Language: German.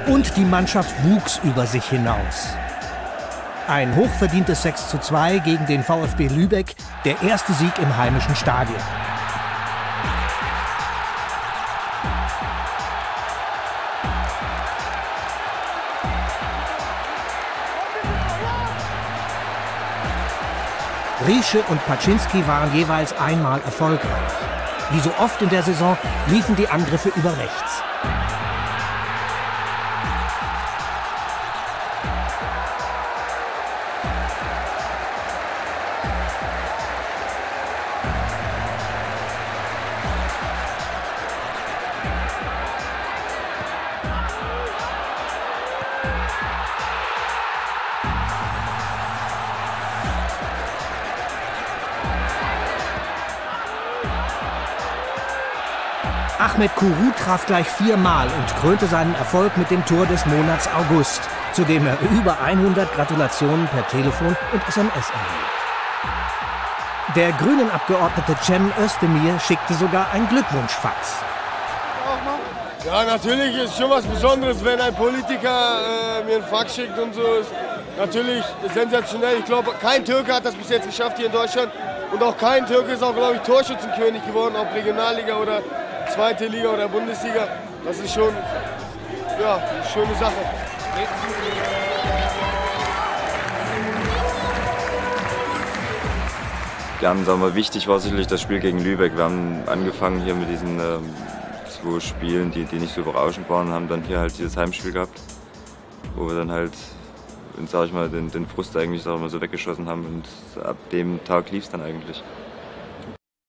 Und die Mannschaft wuchs über sich hinaus. Ein hochverdientes 6:2 gegen den VfB Lübeck, der erste Sieg im heimischen Stadion. Riesche und Paczynski waren jeweils einmal erfolgreich. Wie so oft in der Saison liefen die Angriffe über rechts. Ahmed Kuru traf gleich 4-mal und krönte seinen Erfolg mit dem Tor des Monats August, zu dem er über 100 Gratulationen per Telefon und SMS erhielt. Der Grünen-Abgeordnete Cem Özdemir schickte sogar ein Glückwunschfax. Ja, natürlich ist schon was Besonderes, wenn ein Politiker mir einen Fax schickt und so. Ist natürlich sensationell. Ich glaube, kein Türke hat das bis jetzt geschafft hier in Deutschland. Und auch kein Türke ist auch, glaube ich, Torschützenkönig geworden, ob Regionalliga oder zweite Liga oder Bundesliga. Das ist schon ja, eine schöne Sache. Sagen wir, wichtig war sicherlich das Spiel gegen Lübeck. Wir haben angefangen hier mit diesen 2 Spielen, die nicht so berauschend waren, und haben dann hier halt dieses Heimspiel gehabt, wo wir dann halt, sag ich mal, den Frust eigentlich, sag ich mal, so weggeschossen haben, und ab dem Tag lief es dann eigentlich.